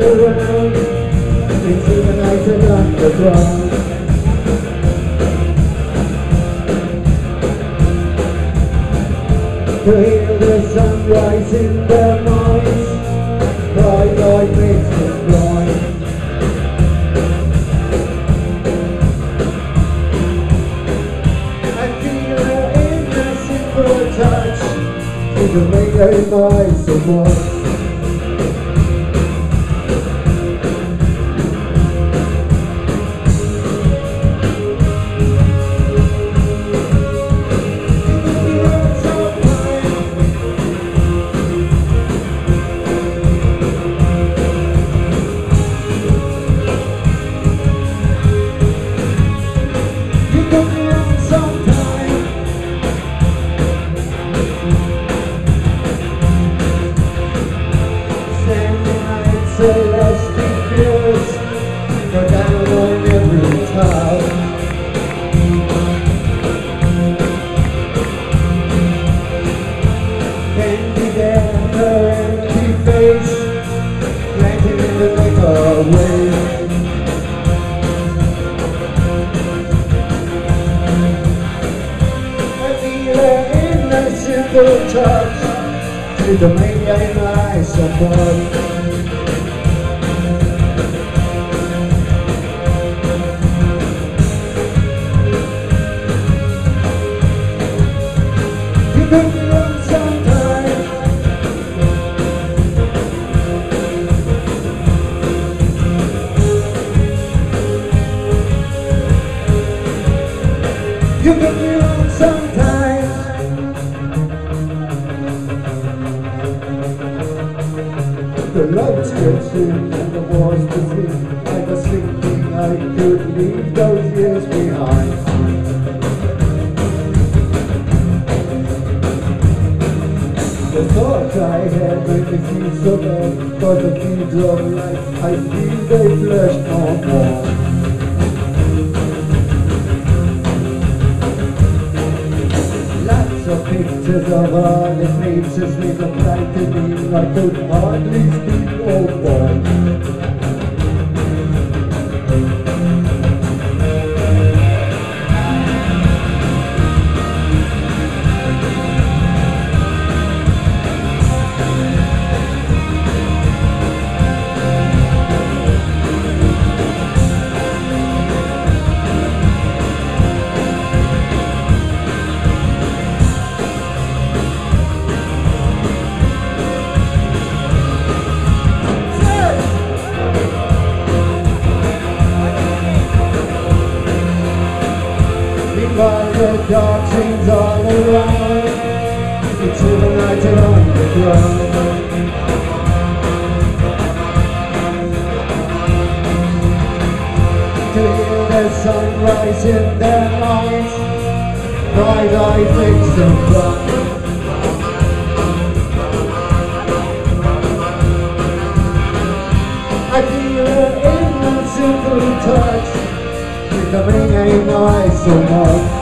around into the night and underground. To hear the sunrise in their minds, bright light makes them blind. I feel her in a simple touch, she can make their minds so much. Celestial views go down on every town. Candy there, her empty face, planted in the microwave. I feel her in a simple touch, to the maniac eyes of blood. You can be wrong sometimes. The lights get dim and the walls between. I was thinking I could leave those years behind. The thoughts I had made me feel so bad, but the fields of life I feel they flash no more. Pictures of all the faces with a bright to me, I could hardly speak or walk. While the dark seems all around, it's illuminated on the ground. To hear the sunrise in their minds, bright eyes makes them blind. I feel her in a simple touch, becoming a nice so much.